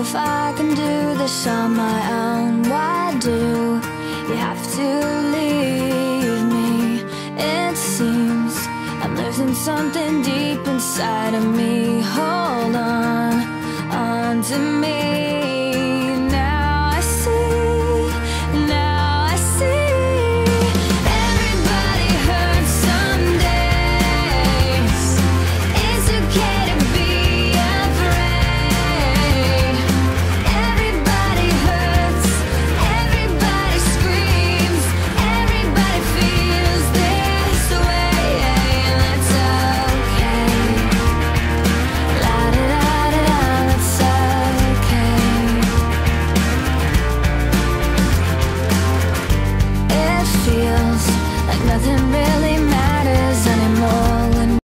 if I can do this on my own. Why do you have to leave me? It seems I'm losing something deep inside of me. Hold on to me. Nothing really